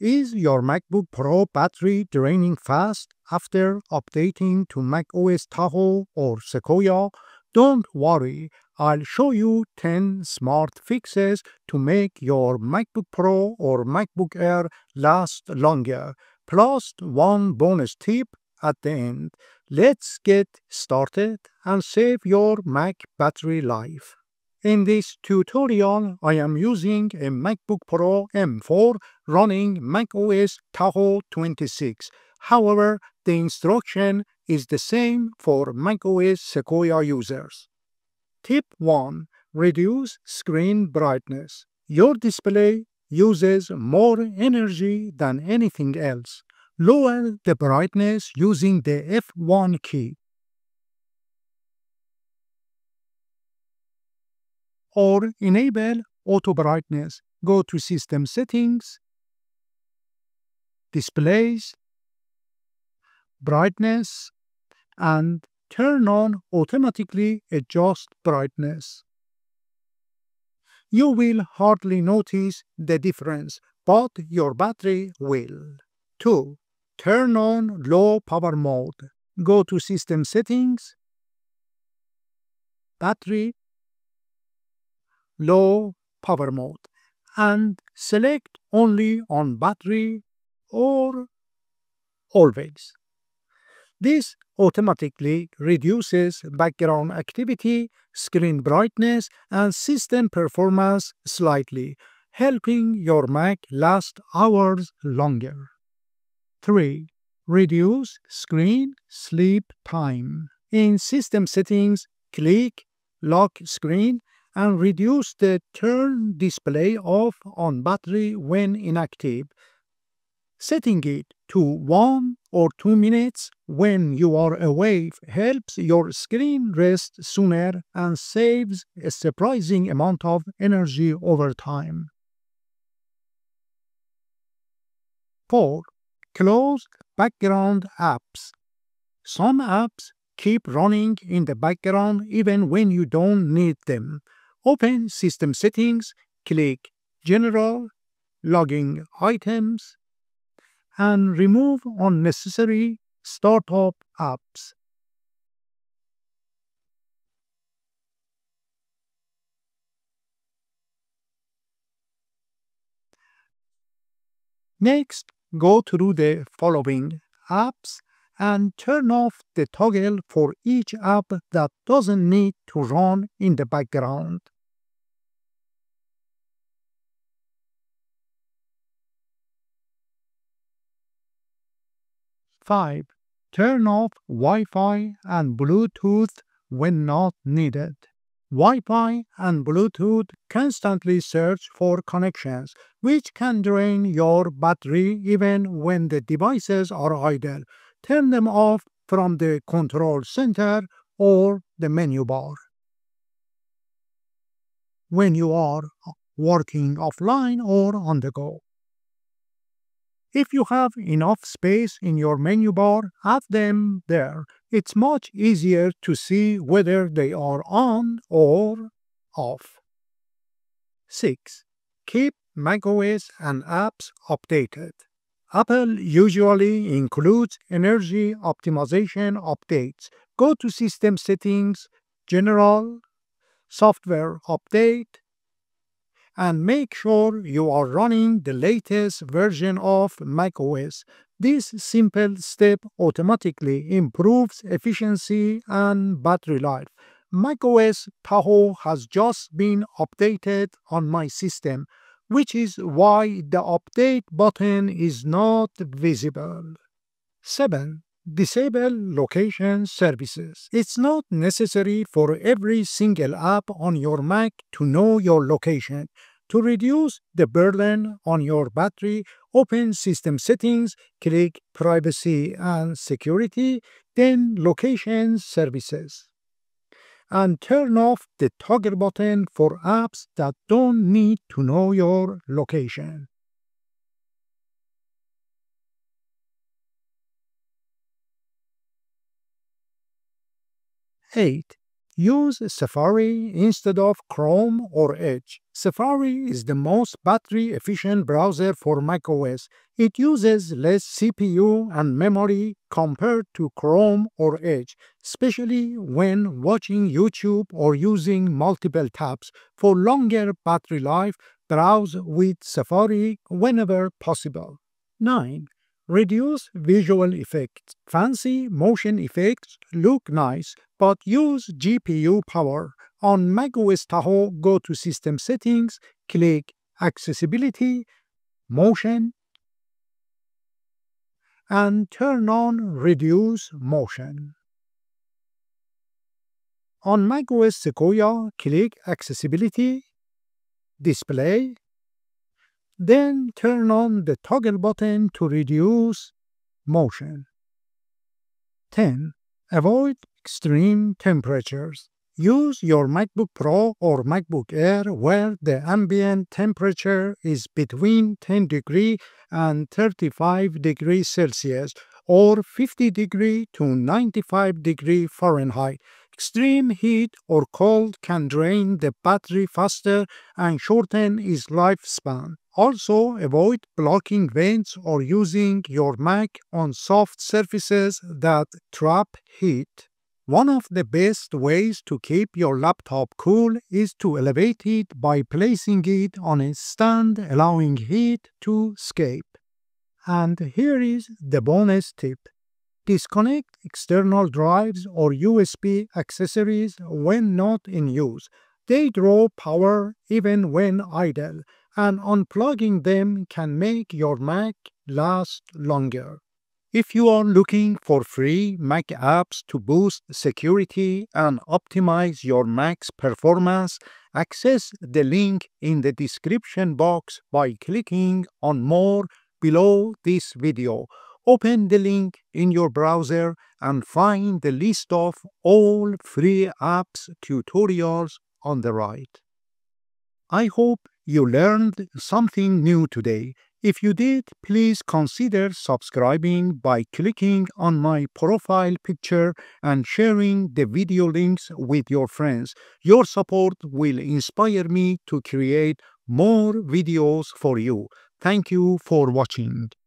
Is your MacBook Pro battery draining fast after updating to macOS Tahoe or Sequoia? Don't worry, I'll show you 10 smart fixes to make your MacBook Pro or MacBook Air last longer, plus one bonus tip at the end. Let's get started and save your Mac battery life. In this tutorial, I am using a MacBook Pro M4 running macOS Tahoe 26. However, the instruction is the same for macOS Sequoia users. Tip 1. Reduce screen brightness. Your display uses more energy than anything else. Lower the brightness using the F1 key. Or enable auto brightness. Go to System Settings, Displays, Brightness, and turn on Automatically Adjust Brightness. You will hardly notice the difference, but your battery will. 2. Turn on Low Power Mode. Go to System Settings, Battery, Low Power Mode, and select only on battery or always. This automatically reduces background activity, screen brightness, and system performance slightly, helping your Mac last hours longer. 3. Reduce screen sleep time. In System Settings, click Lock Screen and reduce the Turn Display Off on battery when inactive. Setting it to 1 or 2 minutes when you are away helps your screen rest sooner and saves a surprising amount of energy over time. 4. Close background apps. Some apps keep running in the background even when you don't need them. Open System Settings, click General, Logging Items, and remove unnecessary startup apps. Next, go through the following apps and turn off the toggle for each app that doesn't need to run in the background. 5. Turn off Wi-Fi and Bluetooth when not needed. Wi-Fi and Bluetooth constantly search for connections, which can drain your battery even when the devices are idle. Turn them off from the control center or the menu bar. When you are working offline or on the go. If you have enough space in your menu bar, add them there. It's much easier to see whether they are on or off. 6. Keep macOS and apps updated. Apple usually includes energy optimization updates. Go to System Settings, General, Software Update, and make sure you are running the latest version of macOS. This simple step automatically improves efficiency and battery life. macOS Tahoe has just been updated on my system, which is why the update button is not visible. 7. Disable location services. It's not necessary for every single app on your Mac to know your location. To reduce the burden on your battery, open System Settings, click Privacy and Security, then Location Services, and turn off the toggle button for apps that don't need to know your location. 8. Use Safari instead of Chrome or Edge. Safari is the most battery-efficient browser for macOS. It uses less CPU and memory compared to Chrome or Edge, especially when watching YouTube or using multiple tabs. For longer battery life, browse with Safari whenever possible. 9. Reduce visual effects. Fancy motion effects look nice, but use GPU power. On macOS Tahoe, go to System Settings, click Accessibility, Motion, and turn on Reduce Motion. On macOS Sequoia, click Accessibility, Display, then turn on the toggle button to reduce motion. 10. Avoid extreme temperatures. Use your MacBook Pro or MacBook Air where the ambient temperature is between 10 degrees and 35 degrees Celsius or 50 degrees to 95 degrees Fahrenheit. Extreme heat or cold can drain the battery faster and shorten its lifespan. Also, avoid blocking vents or using your Mac on soft surfaces that trap heat. One of the best ways to keep your laptop cool is to elevate it by placing it on a stand, allowing heat to escape. And here is the bonus tip. Disconnect external drives or USB accessories when not in use. They draw power even when idle, and unplugging them can make your Mac last longer. If you are looking for free Mac apps to boost security and optimize your Mac's performance, access the link in the description box by clicking on More below this video. Open the link in your browser and find the list of all free apps tutorials on the right. I hope you learned something new today. If you did, please consider subscribing by clicking on my profile picture and sharing the video links with your friends. Your support will inspire me to create more videos for you. Thank you for watching.